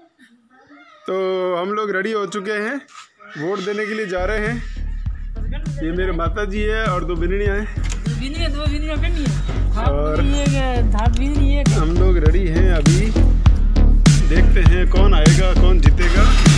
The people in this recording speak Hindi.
तो हम लोग रेडी हो चुके हैं, वोट देने के लिए जा रहे हैं। ये मेरे माता जी है और दो बिननियाँ हैं और हम लोग रेडी हैं। अभी देखते हैं कौन आएगा कौन जीतेगा।